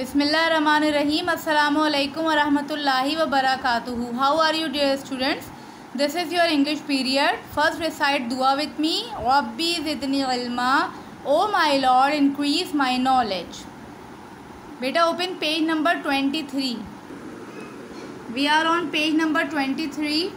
Bismillahirrahmanirrahim. Assalamu alaikum wa rahmatullahi wa barakatuhu. How are you, dear students? This is your English period. First recite dua with me. Rabbi zidni ilma. Oh my Lord, increase my knowledge. Beta, open page number 23. We are on page number 23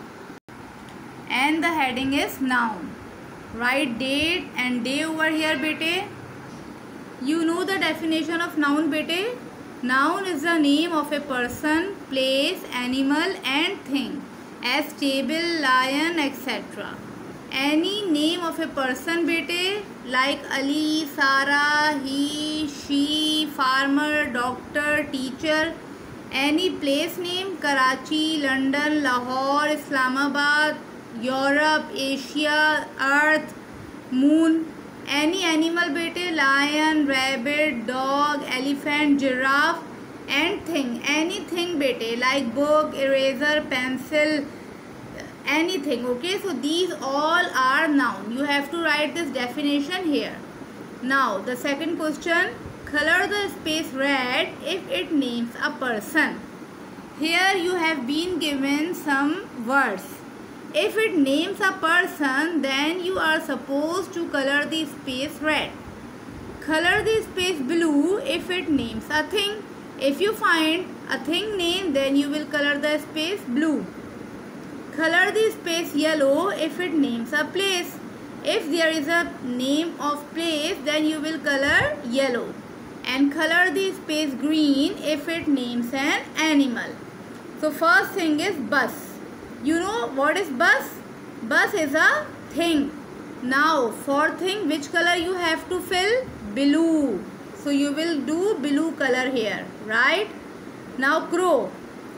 and the heading is noun. Write date and day over here, bete. You know the definition of noun, bete. Noun is the name of a person, place, animal and thing, as table, lion, etc. Any name of a person, bete, like Ali, Sarah, he, she, farmer, doctor, teacher. Any place name, Karachi, London, Lahore, Islamabad, Europe, Asia, Earth, Moon. Any animal, bete, lion, rabbit, dog, elephant, giraffe and thing. Anything, bete, like book, eraser, pencil, anything. Okay, so these all are noun. You have to write this definition here. Now the second question, color the space red if it names a person. Here you have been given some words. If it names a person, then you are supposed to color the space red. Color the space blue if it names a thing. If you find a thing name, then you will color the space blue. Color the space yellow if it names a place. If there is a name of place, then you will color yellow. And color the space green if it names an animal. So first thing is bus. You know what is bus? Bus is a thing. Now for thing, which color you have to fill? Blue. So you will do blue color here, right? Now crow.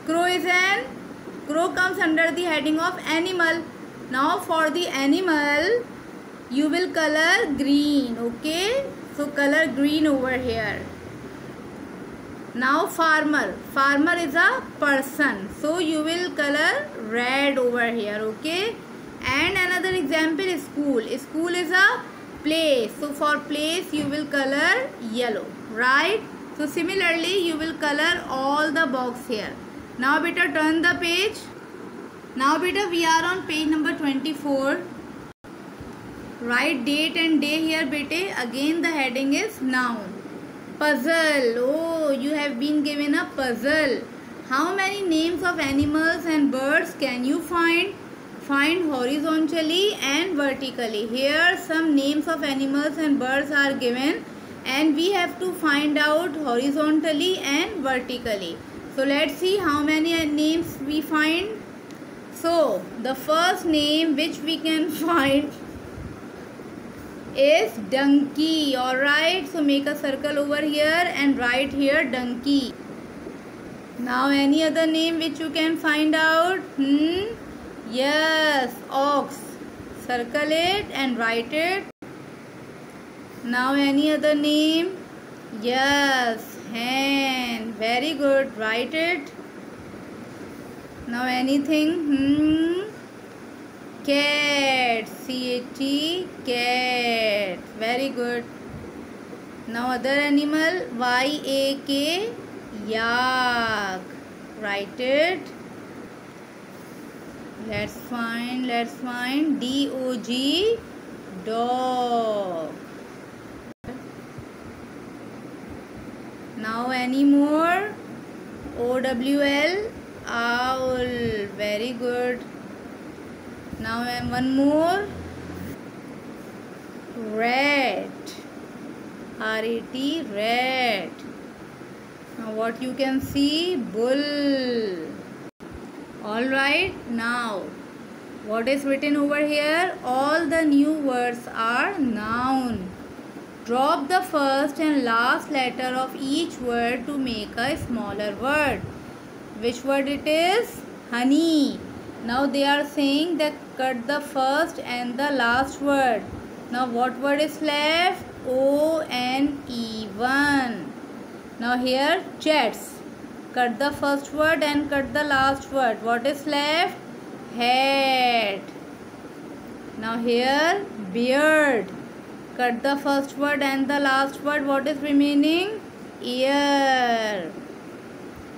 Crow comes under the heading of animal. Now for the animal, you will color green, okay? So color green over here. Now farmer. Farmer is a person. So you will color red over here, okay? And another example is school. School is a place. So for place you will color yellow, right? So similarly you will color all the box here. Now beta turn the page. Now beta we are on page number 24. Write date and day here, bete. Again the heading is noun. Puzzle. Oh, you have been given a puzzle. How many names of animals and birds can you find? Find horizontally and vertically. Here some names of animals and birds are given and we have to find out horizontally and vertically. So let's see how many names we find. So the first name which we can find is donkey. Alright, so make a circle over here and write here donkey. Now any other name which you can find out? Yes, ox. Circle it and write it. Now any other name? Yes, hen. Very good, write it. Now anything? Cat. C-A-T, cat. Very good. Now other animal, Y-A-K, yak. Write it. Let's find D-O-G, dog. Now any more? O-W-L, owl. Very good. Now one more. Rat. R-A-T, rat. Now what you can see? Bull. Alright, now what is written over here? All the new words are noun. Drop the first and last letter of each word to make a smaller word. Which word it is? Honey. Now they are saying that cut the first and the last word. Now what word is left? O-N-E-1. Now here jets. Cut the first word and cut the last word. What is left? Hat. Now here beard. Cut the first word and the last word. What is remaining? Ear.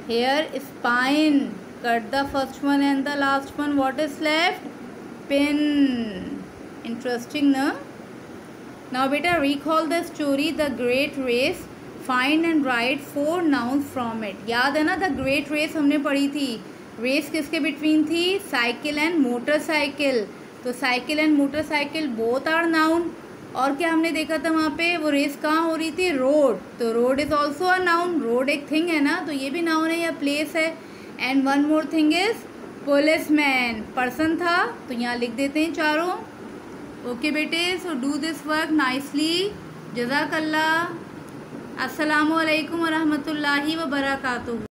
Here spine. Cut the first one and the last one. What is left? Pin. Interesting, no? Now beta, recall the story The Great Race. Find and write 4 nouns from it. याद है ना, the great race हमने पढ़ी थी. Race किसके between थी? Cycle and motorcycle. तो cycle and motorcycle both are noun. और क्या हमने देखा था वहाँ पे? वो रेस कहाँ हो रही थी? रोड. तो road is also a noun. Road एक थिंग है ना, तो ये भी नाउन है या प्लेस है. And one more thing is policeman. Person था, तो यहाँ लिख देते हैं चारों. ओके बेटे, so do this work nicely. जज़ाकल्लाह. अस्सलामु अलैकुम व रहमतुल्लाहि व बरकातुहू.